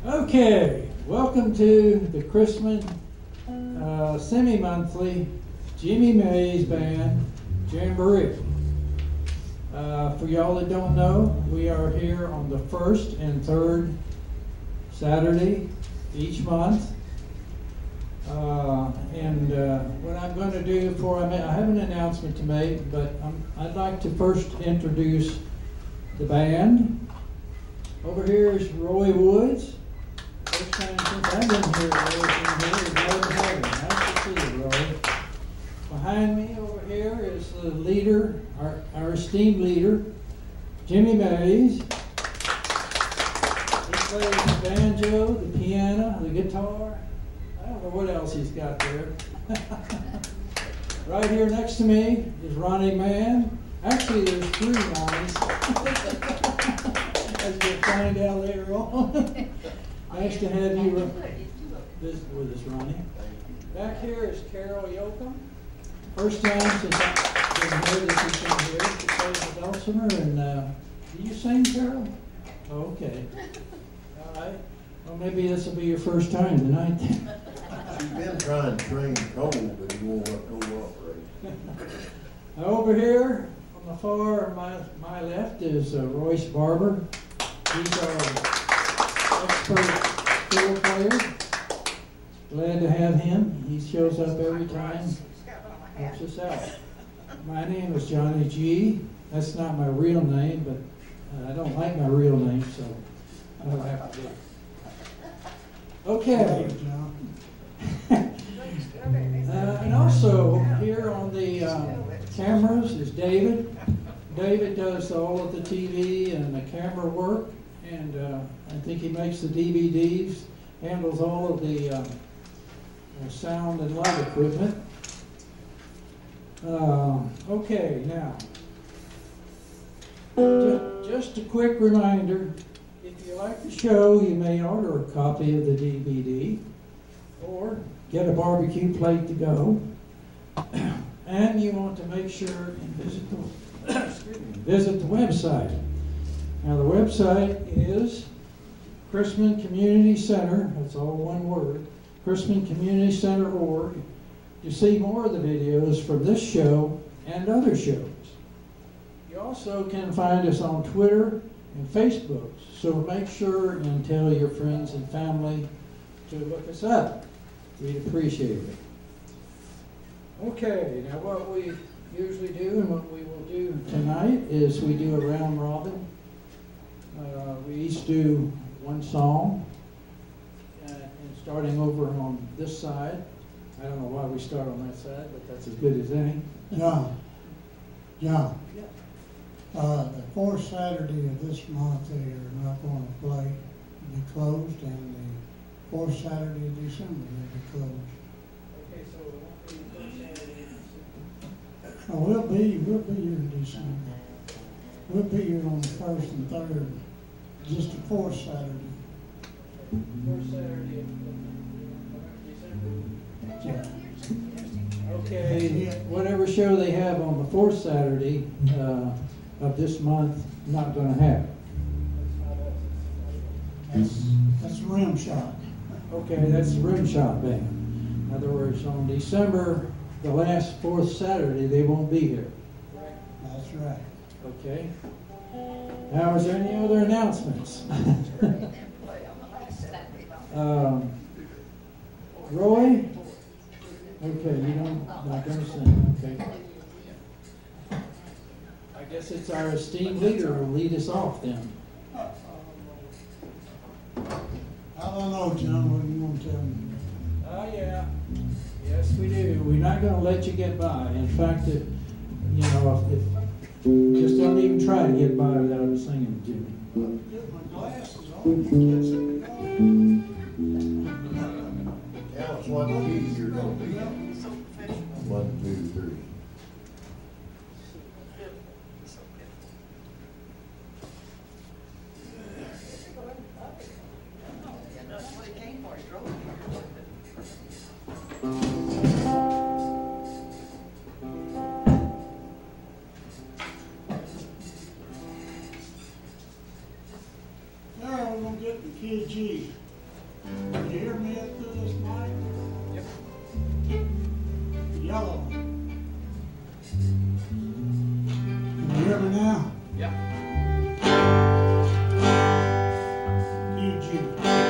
Okay, welcome to the Chrisman semi-monthly Jimmy Mays Band Jamboree. For y'all that don't know, we are here on the first and third Saturday each month. What I'm going to do I have an announcement to make, but I'd like to first introduce the band. Over here is Roy Woods. First time since I've been here, Nice to see you, Roy. Behind me over here is the leader, our esteemed leader, Jimmy Mays. He plays the banjo, the piano, the guitar. I don't know what else he's got there. Right here next to me is Ronnie Mann. Actually, there's three Ronnies. As we'll find out later on. Nice to have you visit with us, Ronnie. Back here is Carol Yoakum. First time since I've been here that she's been here. She plays the dulcimer. And do you sing, Carol? Oh, okay. All right. Well, maybe this will be your first time tonight. She's been trying to train Cole, but he won't cooperate. Over here on the far my left is Royce Barber. He's our expert fiddle player. Glad to have him. He shows up every time, helps us out. My name is Johnny G. That's not my real name, but I don't like my real name, so I don't have to do it. Okay. And also here on the cameras is David. David does all of the TV and the camera work, and I think he makes the DVDs, handles all of the sound and light equipment. Okay, now, just a quick reminder, if you like the show, you may order a copy of the DVD, or get a barbecue plate to go. And you want to make sure and visit the website. Now the website is Chrisman Community Center, that's all one word, chrismancommunitycenter.org, to see more of the videos from this show and other shows. You also can find us on Twitter and Facebook, so make sure and tell your friends and family to look us up. We'd appreciate it. Okay, now what we usually do and what we will do tonight is we do a round robin. We each do one song, and starting over on this side. I don't know why we start on that side, but that's as good as any. John, Yeah. the fourth Saturday of this month, they are not going to play, be closed, and the fourth Saturday of December, they'll be closed. Okay, so it won't be the first Saturday. Oh, we'll be here in December. We'll be here on the first and third, just the fourth Saturday. First Saturday of December. Okay, whatever show they have on the fourth Saturday of this month, not going to have. That's Rim Shot. Okay, that's Rim Shot Band. In other words, on December, the last fourth Saturday, they won't be here. That's right. Okay. Now, is there any other announcements? Roy? Okay, you don't, not going to sing, okay. I guess it's our esteemed leader who will lead us off then. I don't know, John, what do you want to tell me? Oh, yeah. Yes, we do. We're not going to let you get by. In fact, if just don't even try to get by without a singing, Jimmy. Get my glasses on. Tell us what key you're going to be in. 1, 2, 3. Now we're going to get the key G. you hear me up to this mic? Yep. Yellow. Can you hear me now? Yeah. PG.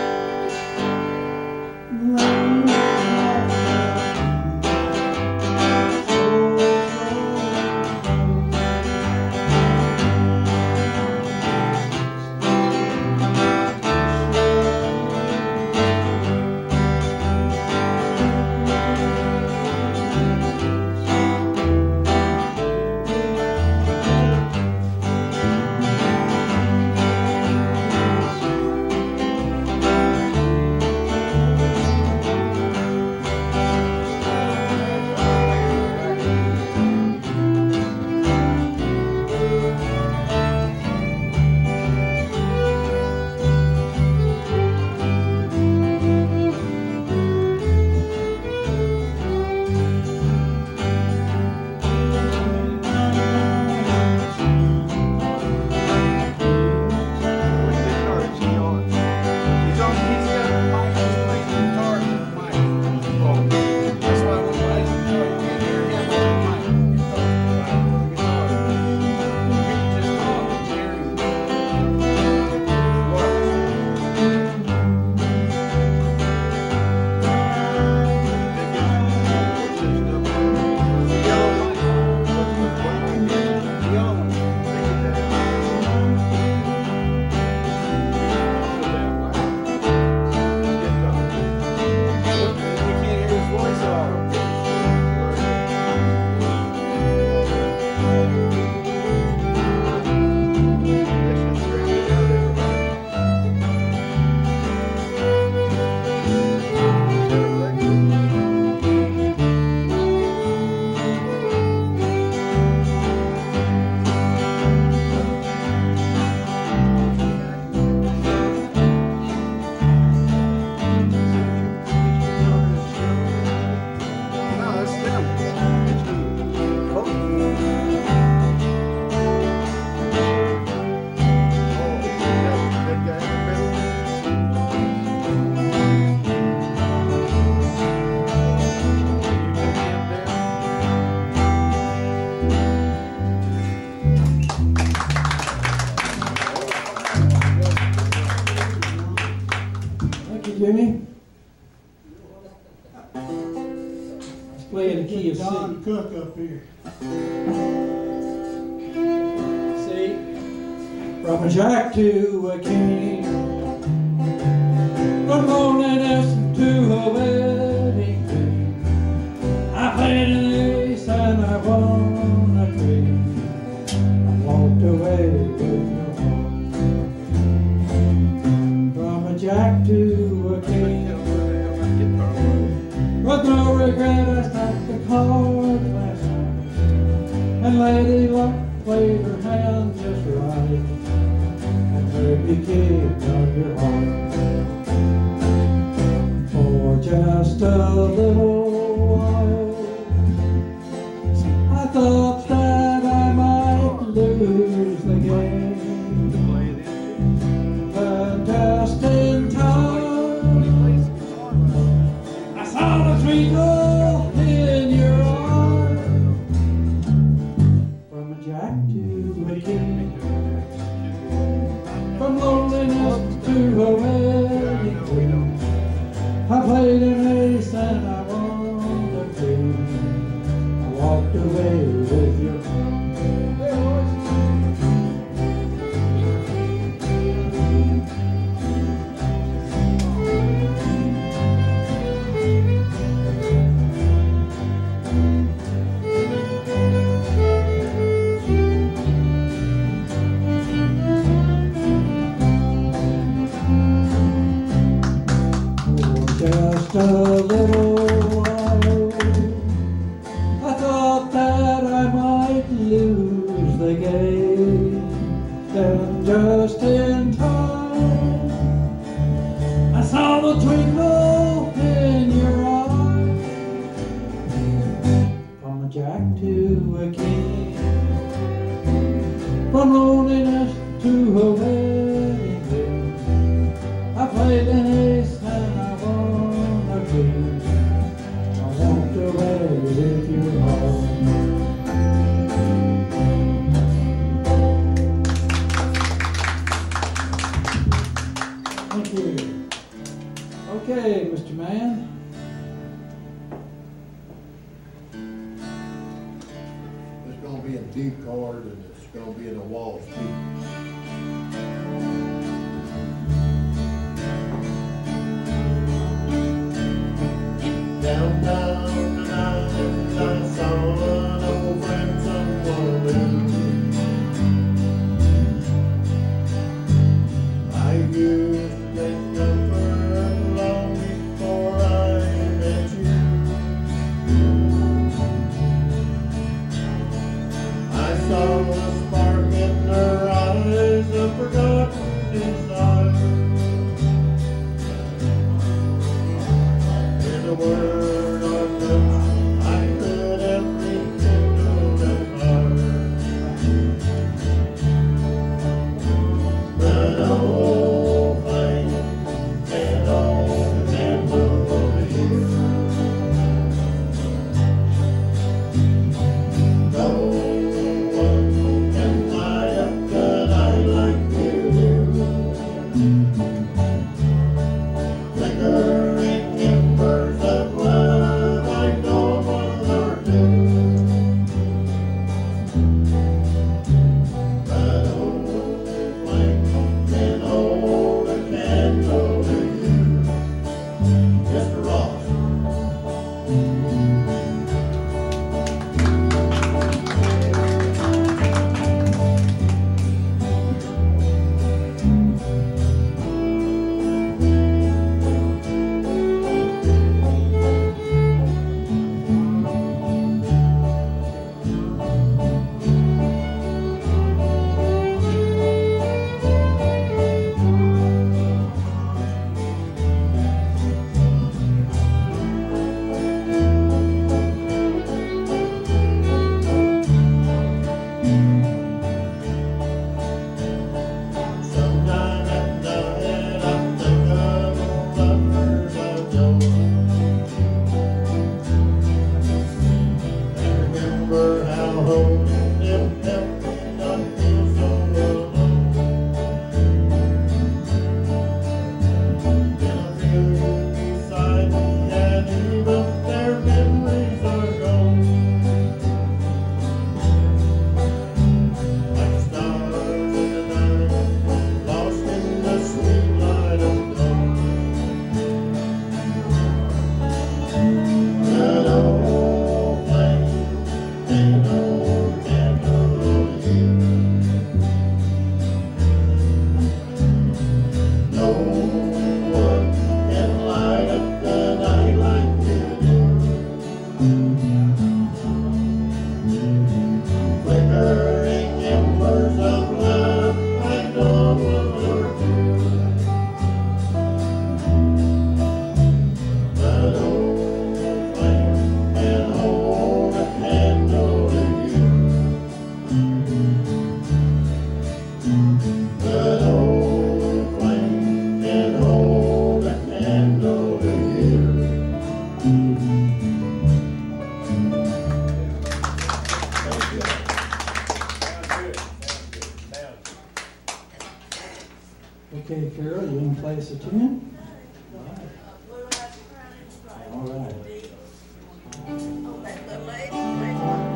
Jimmy. Let's play in the key of C. Don Cook up here. C. From a jack to a king, from loneliness to a wedding ring. I played an ace and I won a queen. I walked away with your heart. From a jack to a king, with no regret I stacked the cards last night, and Lady Luck played her hand just right, and heard me king of your heart. For just a little while, I thought that I might lose the game, but just in time, I saw the twinkle in your eye. From a jack to a king, from loneliness to a wedding ring, I played an ace and I won the queen. I walked away with your heart. Just a little while, I thought that I might lose the game. Then just in time, I saw the twinkle in your eye. From a jack to a king, from loneliness to a wedding ring, I played an ace and I won. man. It's gonna be in D chord and it's gonna be in a waltz beat. Down, down the night, I saw an old friend someone I used to take comfort long before I met you. I saw a spark in her eyes, a forgotten desire. In a word or touch, I could have rekindled a fire. But old flame and old candle here. No one can light up the night like you do. Flickering embers of love, I know one or two. But old flame can hold a candle to you. Mr. Ross. Sometime at night I think of old lovers I've known. And remember how holding them helped me not feel so alone. Then I feel you beside me and even their memories are gone. Like stars in the night, lost in the sweet light of dawn. That old flame and old candle here. No one can light up the night like you do. Flickering embers of love, I know one or two. But old flame can hold a candle to you. But old flame can hold a candle to you. Thank you. Okay, Carol, you want to play us a tune? All right. Oh, that little lady plays.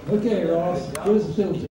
Okay, Ross, give us a field tip.